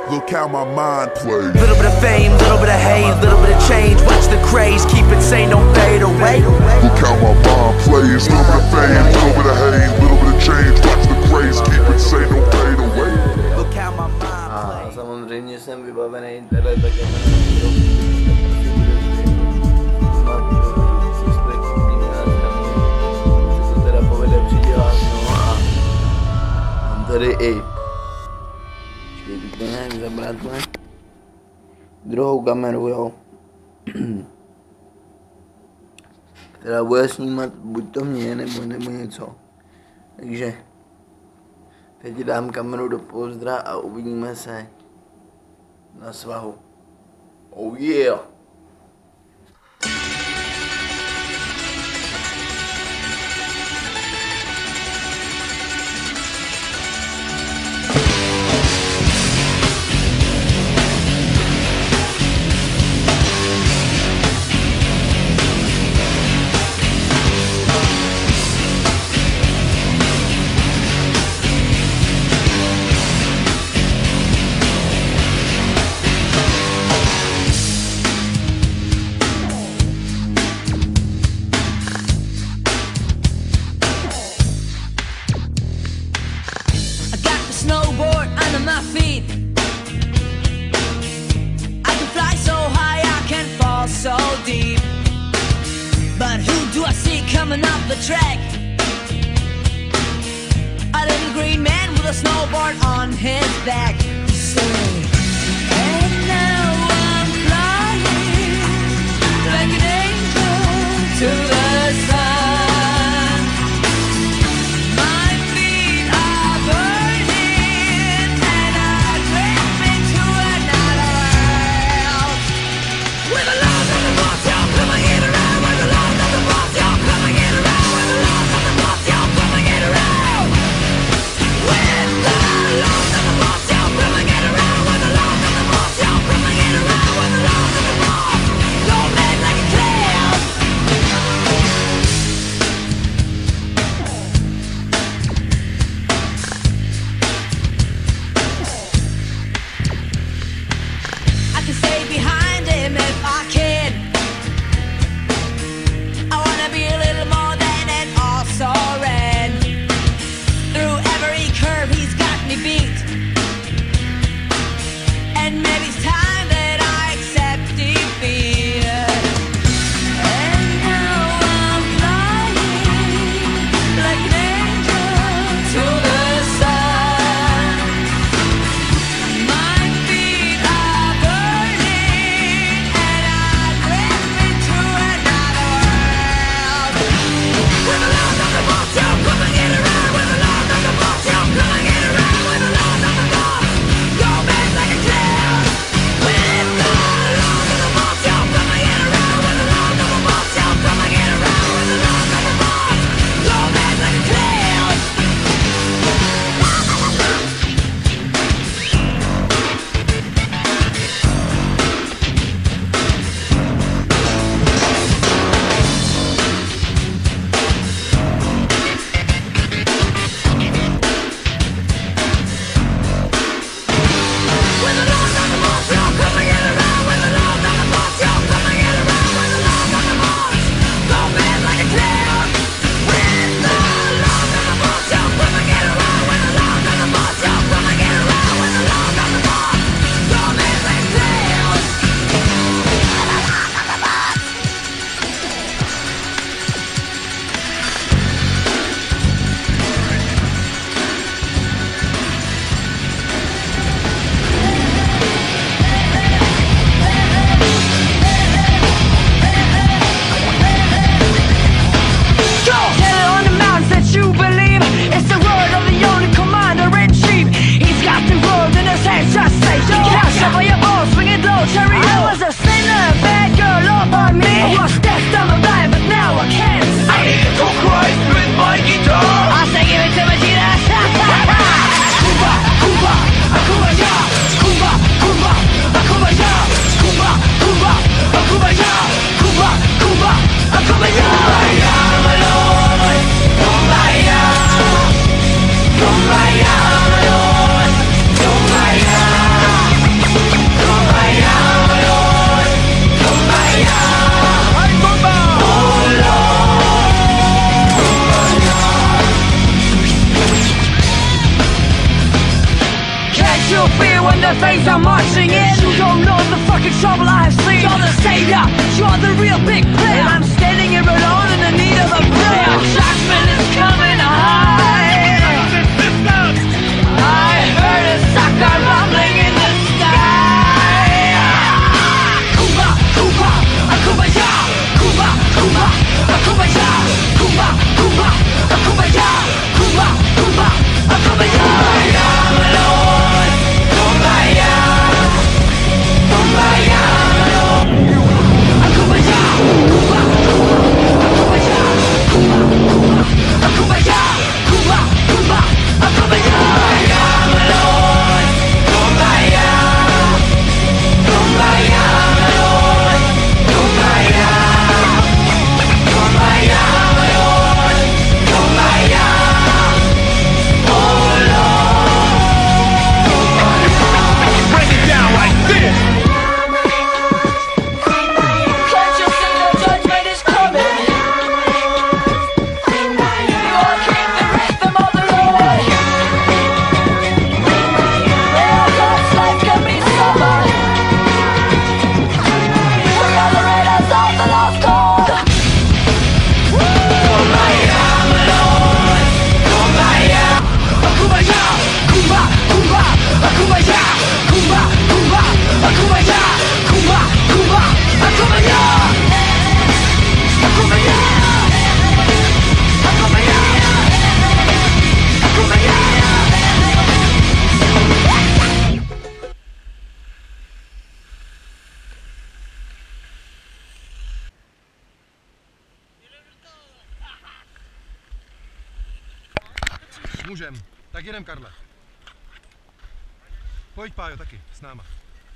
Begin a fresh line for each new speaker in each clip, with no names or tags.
Look how my mind plays.
Little bit of fame, little bit of hate, little bit of change. Watch the craze, keep it sane, don't fade away.
Look how my mind plays. Little bit of fame, little bit of hate, little bit of change. Watch the craze, keep it sane, don't fade away.
Look how my mind
A
plays.
samozřejmě jsem vybavený internet, tak je to teda povede přidělat, no a mám tady i počkej, nějak zabratme druhou kameru, jo, která bude snímat buď to mě, nebo něco, takže teď dám kameru do pozdra a uvidíme se na svahu. Oh yeah!
Snowboard under my feet. I can fly so high, I can fall so deep. But who do I see coming up the track? A little green man with a snowboard on his back. Saying, and now I'm flying like an angel to the sun. fear when the things are marching in. You don't know the fucking trouble I have seen. You're the savior, you're the real big player, and I'm standing here alone in the need of a prayer. Judgment is coming high. I heard a sucker rumbling in the sky. Kuba, Kuba, Kumbaya, Kuba, Kuba, Kumbaya, Kuba, Kuba, Kumbaya, Kuba, Kuba, Kumbaya. My Lord, Kumbaya, Kumbaya, Kumbaya, Kuba, Kumbaya, Kuba, Kuba, Kumbaya, Kuba, Kuba, Kumbaya. My Lord, Kumbaya, Kumbaya, my Lord, Kumbaya, Kumbaya, my Lord, Kumbaya, oh Lord.
Break it down like this.
Can't you see the judgment is coming? You are king, the rhythm of the Lord. Oh, God's life can be summoned. We are the raiders of the lost cause. Kumbaya, my Lord, Kumbaya, Kumbaya, Kuba, Kuba, Kumbaya, Kuba, Kuba, Kumbaya, Kuba, Kuba, Kumbaya, Kumbaya, Kumbaya, Kumbaya.
Můžem. Tak jedem, Karle. Pojď, Pájo, taky, s náma.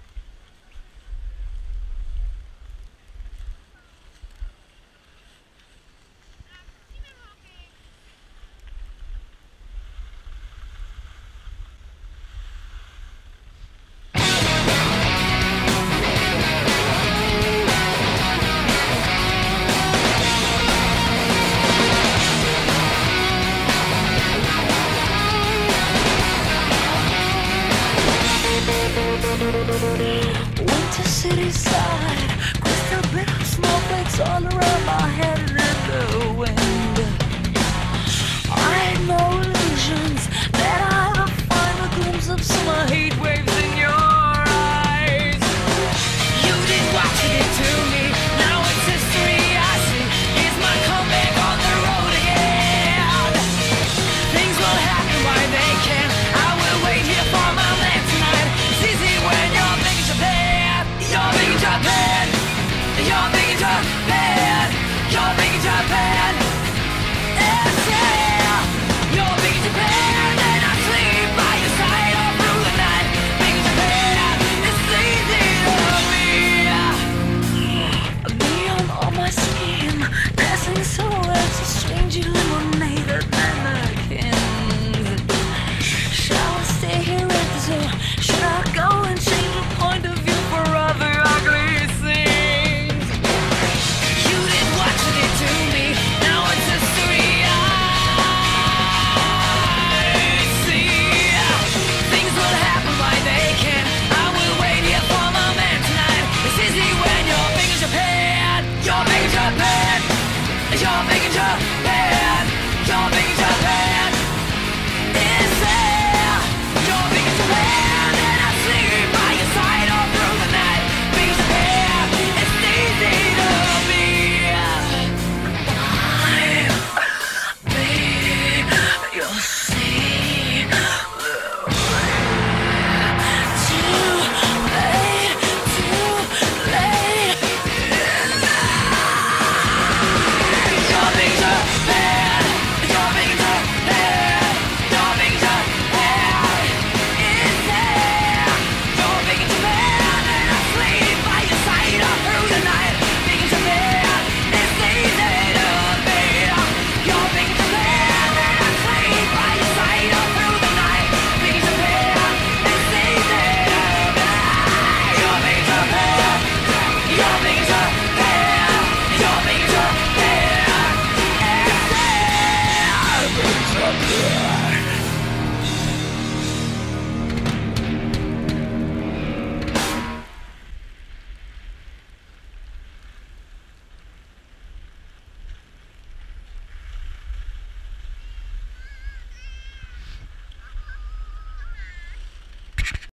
Winter city side, crystal bit of snowflakes all around my head and in the wind.